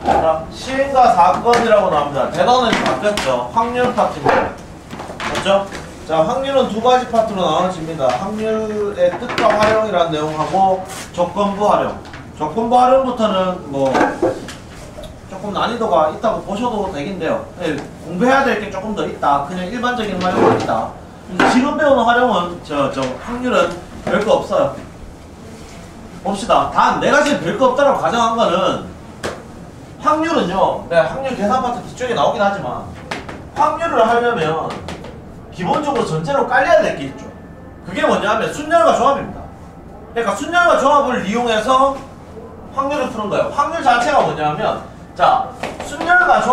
자, 시행과 사건이라고 나옵니다. 대단원이 바뀌었죠. 확률 파트입니다. 맞죠? 자, 확률은 두 가지 파트로 나눠집니다. 확률의 뜻과 활용이라는 내용하고 조건부 활용. 조건부 활용부터는 뭐 조금 난이도가 있다고 보셔도 되긴데요. 네, 공부해야 될 게 조금 더 있다. 그냥 일반적인 활용은 있다. 지금 배우는 활용은 저 확률은 별거 없어요. 봅시다. 단 내가 지금 별거 없다라고 가정한 거는 확률은요. 네, 확률 계산 파트 뒤쪽에 나오긴 하지만 확률을 하려면 기본적으로 전체로 깔려야 될 게 있죠. 그게 뭐냐면 순열과 조합입니다. 그러니까 순열과 조합을 이용해서 확률을 푸는 거예요. 확률 자체가 뭐냐면 자, 순열과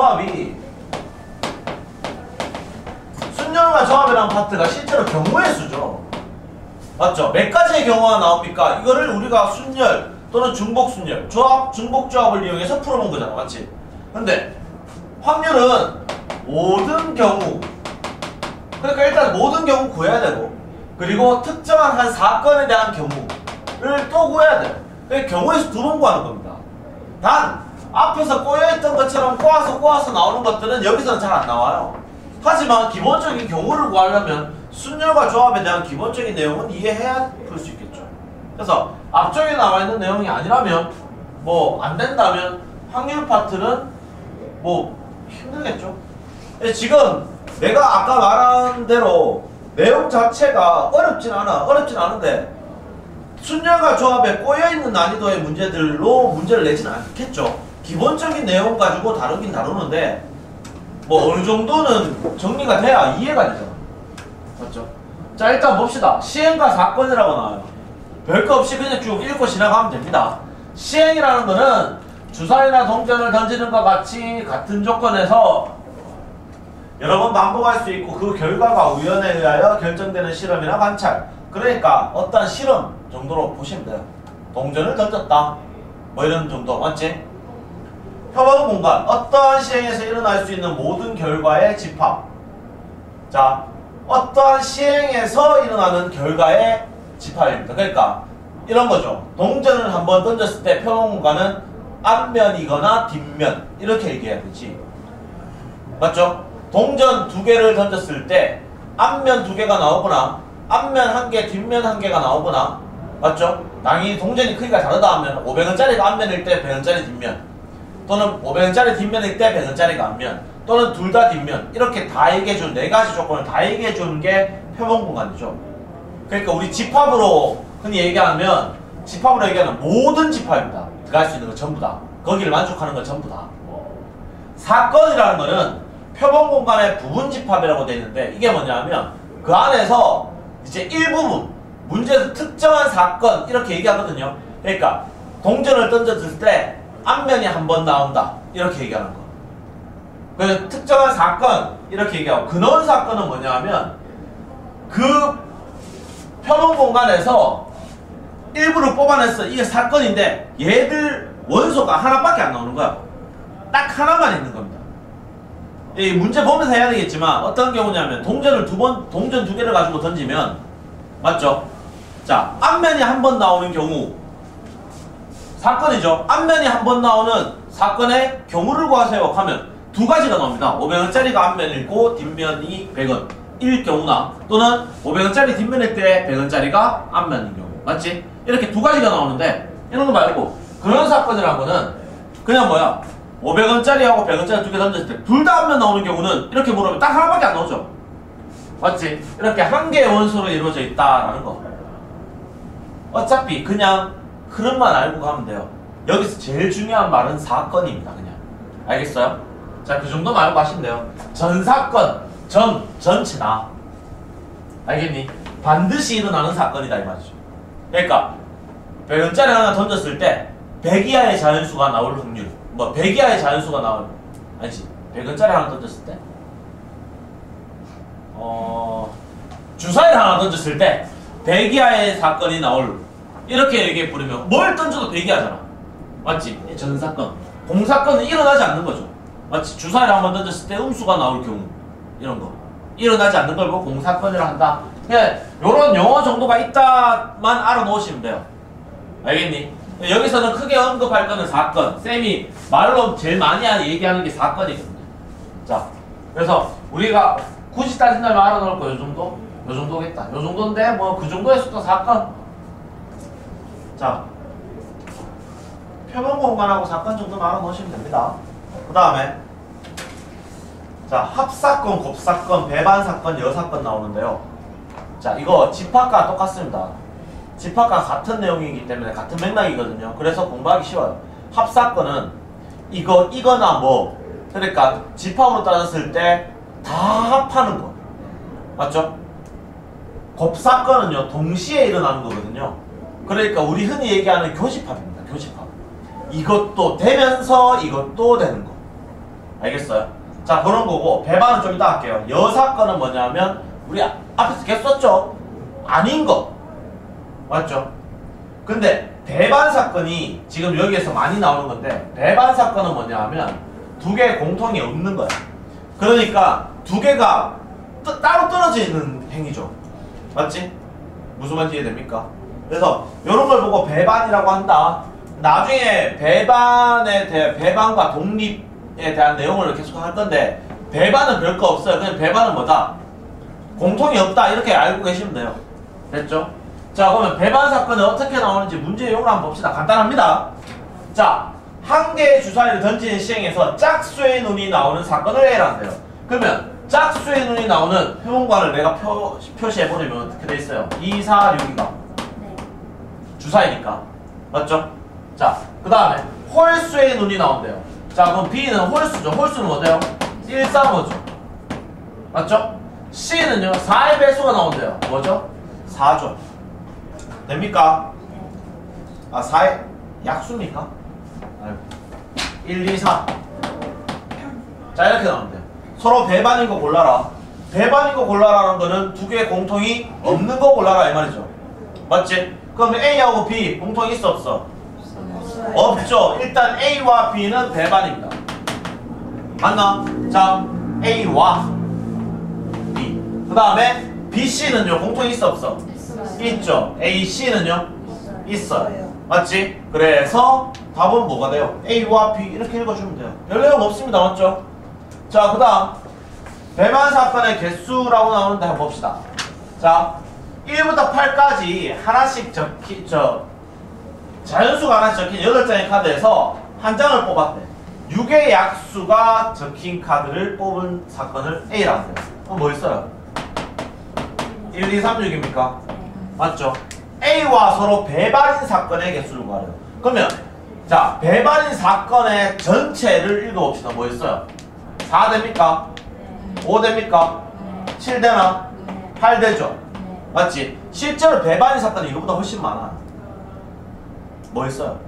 조합이라는 파트가 실제로 경우의 수죠. 맞죠? 몇 가지의 경우가 나옵니까? 이거를 우리가 순열 또는 중복순열, 조합, 중복조합을 이용해서 풀어본 거잖아. 맞지? 근데 확률은 모든 경우, 그러니까 일단 모든 경우 구해야 되고, 그리고 특정한 한 사건에 대한 경우를 또 구해야 돼요. 그러니까 경우에서 두 번 구하는 겁니다. 단 앞에서 꼬여있던 것처럼 꼬아서 나오는 것들은 여기서는 잘 안 나와요. 하지만 기본적인 경우를 구하려면 순열과 조합에 대한 기본적인 내용은 이해해야 풀 수 있겠죠. 그래서 앞쪽에 나와 있는 내용이 아니라면 뭐 안 된다면 확률 파트는 뭐 힘들겠죠. 지금 내가 아까 말한 대로 내용 자체가 어렵진 않은데 순열과 조합에 꼬여있는 난이도의 문제들로 문제를 내지는 않겠죠. 기본적인 내용 가지고 다루긴 다루는데 뭐 어느 정도는 정리가 돼야 이해가 되잖아. 맞죠? 자, 일단 봅시다. 시행과 사건이라고 나와요. 별거 없이 그냥 쭉 읽고 지나가면 됩니다. 시행이라는 거는 주사위나 동전을 던지는 것과 같이 같은 조건에서 여러 번 반복할 수 있고 그 결과가 우연에 의하여 결정되는 실험이나 관찰. 그러니까 어떤 실험 정도로 보시면 돼요. 동전을 던졌다. 뭐 이런 정도. 맞지? 표본 공간. 어떠한 시행에서 일어날 수 있는 모든 결과의 집합. 자, 어떠한 시행에서 일어나는 결과의 집합입니다. 그러니까 이런 거죠. 동전을 한번 던졌을 때 표본 공간은 앞면이거나 뒷면 이렇게 얘기해야 되지. 맞죠? 동전 두 개를 던졌을 때 앞면 두 개가 나오거나 앞면 한 개, 뒷면 한 개가 나오거나 맞죠? 당연히 동전이 크기가 다르다 하면 500원짜리가 앞면일 때 100원짜리 뒷면 또는 500원짜리 뒷면일 때 100원짜리가 앞면 또는 둘 다 뒷면 이렇게 다 얘기해주는 네 가지 조건을 다 얘기해주는 게 표본 공간이죠. 그러니까 우리 집합으로 흔히 얘기하면 모든 집합입니다. 들어갈 수 있는 거 전부 다. 거기를 만족하는 건 전부 다. 사건이라는 거는 표본 공간의 부분 집합이라고 되어 있는데 이게 뭐냐면 그 안에서 이제 일부분 문제에서 특정한 사건 이렇게 얘기하거든요. 그러니까 동전을 던졌을 때 앞면이 한 번 나온다 이렇게 얘기하는 거. 그래서 특정한 사건 이렇게 얘기하고 근원 사건은 뭐냐면 그 표본 공간에서 일부를 뽑아냈어. 이게 사건인데 얘들 원소가 하나밖에 안 나오는 거야. 딱 하나만 있는 겁니다. 이 문제 보면서 해야 되겠지만 어떤 경우냐면 동전 두 개를 가지고 던지면 맞죠? 자, 앞면이 한 번 나오는 경우 사건이죠. 앞면이 한 번 나오는 사건의 경우를 구하세요 하면 두 가지가 나옵니다. 500원짜리가 앞면이고 뒷면이 100원 일 경우나 또는 500원짜리 뒷면일 때 100원짜리가 앞면인 경우. 맞지? 이렇게 두 가지가 나오는데 이런 거 말고 그런 사건이라는 거는 그냥 뭐야 500원짜리하고 100원짜리 두 개 던졌을 때 둘 다 앞면 나오는 경우는 이렇게 물으면 딱 하나밖에 안 나오죠. 맞지? 이렇게 한 개의 원소로 이루어져 있다라는 거. 어차피 그냥 흐름만 알고 가면 돼요. 여기서 제일 중요한 말은 사건입니다. 그냥 알겠어요? 자, 그 정도만 알고 가시면 돼요. 전 사건, 전체다. 알겠니? 반드시 일어나는 사건이다 이 말이죠. 그러니까 100원짜리 하나 던졌을 때 100 이하의 자연수가 나올 확률, 뭐 100 이하의 자연수가 나올, 아니지 100원짜리 하나 던졌을 때 주사위를 하나 던졌을 때 100 이하의 사건이 나올, 이렇게 얘기해 버리면 뭘 던져도 100 이하잖아. 맞지? 전사건. 공사건은 일어나지 않는 거죠. 마치 주사위를 한번 던졌을 때 음수가 나올 경우 이런 거 일어나지 않는 걸 보고 공사건이라 한다. 그냥 요런 용어 정도가 있다만 알아놓으시면 돼요. 알겠니? 여기서는 크게 언급할 거는 사건. 쌤이 말로 제일 많이 얘기하는 게 사건이거든요. 자, 그래서 우리가 굳이 따진다면 알아놓을 거 요 정도? 요 정도겠다. 요 정도인데 뭐 그 정도에서도 사건. 자, 표본 공간하고 사건 정도만 알아놓으시면 됩니다. 그 다음에 자, 합사건, 곱사건, 배반사건, 여사건 나오는데요. 자, 이거 집합과 똑같습니다. 집합과 같은 내용이기 때문에 같은 맥락이거든요. 그래서 공부하기 쉬워요. 합사건은 이거나 뭐, 그러니까 집합으로 따졌을 때 다 합하는 거. 맞죠? 곱사건은요, 동시에 일어나는 거거든요. 그러니까 우리 흔히 얘기하는 교집합입니다. 교집합. 이것도 되면서 이것도 되는 거. 알겠어요? 자, 그런 거고, 배반은 좀 이따 할게요. 여사건은 뭐냐면 우리 앞에서 계속 썼죠? 아닌 거. 맞죠? 근데 배반 사건이 지금 여기에서 많이 나오는 건데, 배반 사건은 뭐냐 하면 두 개의 공통이 없는 거야. 그러니까 두 개가 따로 떨어져 있는 행위죠. 맞지? 무슨 말인지 이해됩니까? 그래서 이런 걸 보고 배반이라고 한다. 나중에 배반과 독립에 대한 내용을 계속 할 건데, 배반은 별거 없어요. 그냥 배반은 뭐다? 공통이 없다. 이렇게 알고 계시면 돼요. 됐죠? 자, 그러면 배반 사건은 어떻게 나오는지 문제 용어를 한번 봅시다. 간단합니다. 자, 한 개의 주사위를 던지는 시행에서 짝수의 눈이 나오는 사건을 A란대요. 그러면 짝수의 눈이 나오는 표본관을 내가 표시해버리면 어떻게 돼 있어요? 2, 4, 6이가 주사위니까. 맞죠? 자, 그 다음에 홀수의 눈이 나온대요. 자, 그럼 B는 홀수죠. 홀수는 뭐죠? 1, 4, 5죠. 맞죠? C는요, 4의 배수가 나온대요. 뭐죠? 4죠. 됩니까? 아, 4의 약수입니까? 아이고. 1, 2, 4. 자, 이렇게 나오는데요. 서로 배반인 거 골라라. 배반인 거 골라라는 거는 두 개의 공통이 없는 거 골라라 이 말이죠. 맞지? 그럼 A하고 B 공통이 있어 없어? 없죠. 일단 A와 B는 배반입니다. 맞나? 자, A와 B. 그 다음에 BC는요 공통이 있어 없어? 있죠. AC는요? 있어요. 맞지? 그래서 답은 뭐가 돼요? A와 B 이렇게 읽어주면 돼요. 별 내용 없습니다. 맞죠? 자, 그 다음 배반 사건의 개수라고 나오는데 한번 봅시다. 자, 1부터 8까지 하나씩 자연수가 하나씩 적힌 8장의 카드에서 한 장을 뽑았대. 6의 약수가 적힌 카드를 뽑은 사건을 A라고 해요. 그럼 뭐 있어요? 1, 2, 3, 6입니까? 맞죠? A와 서로 배반인 사건의 개수를 구하래요. 그러면 자, 배반인 사건의 전체를 읽어봅시다. 뭐 있어요? 4 됩니까? 5 됩니까? 7 되나? 8 되죠? 맞지? 실제로 배반인 사건이 이거보다 훨씬 많아. 뭐 있어요?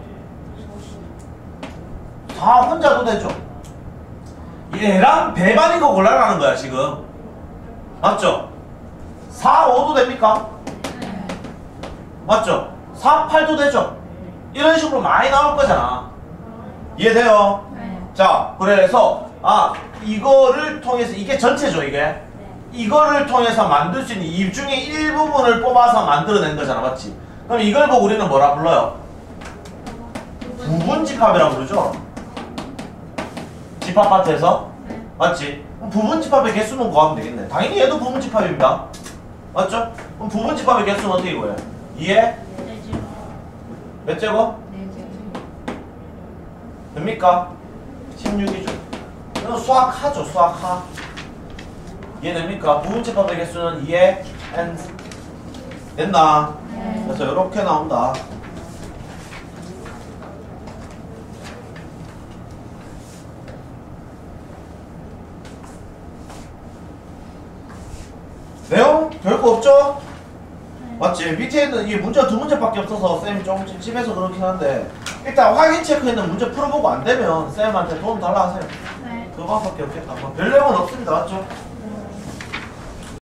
4 혼자도 되죠? 얘랑 배반인 거 골라라는 거야 지금. 맞죠? 4, 5도 됩니까? 맞죠? 4, 8도 되죠? 이런 식으로 많이 나올 거잖아. 이해돼요? 자, 그래서 이거를 통해서 이게 전체죠 이게. 이거를 통해서 만들 수 있는 이 중에 일부분을 뽑아서 만들어낸 거잖아. 맞지? 그럼 이걸 보고 우리는 뭐라 불러요? 부분집합이라고 부르죠? 집합 파트에서. 맞지? 그럼 부분집합의 개수는 구하면 되겠네. 당연히 얘도 부분집합입니다. 맞죠? 그럼 부분집합의 개수는 어떻게 구해요? 2에 몇 제곱? 됩니까? 16이죠. 이건 수학하죠. 수학하. 이해됩니까? 부분집합의 개수는 2에 n. 됐나? 그래서 이렇게 나온다. 내용 별거 없죠? 맞지? 밑에 있는 이 문제가 2문제밖에 없어서 쌤이 좀 찝찝해서 그렇긴 한데, 일단 확인 체크에는 문제 풀어보고 안 되면 쌤한테 도움 달라 하세요. 네. 그거밖에 없겠다. 뭐 별 내용은 없습니다. 맞죠?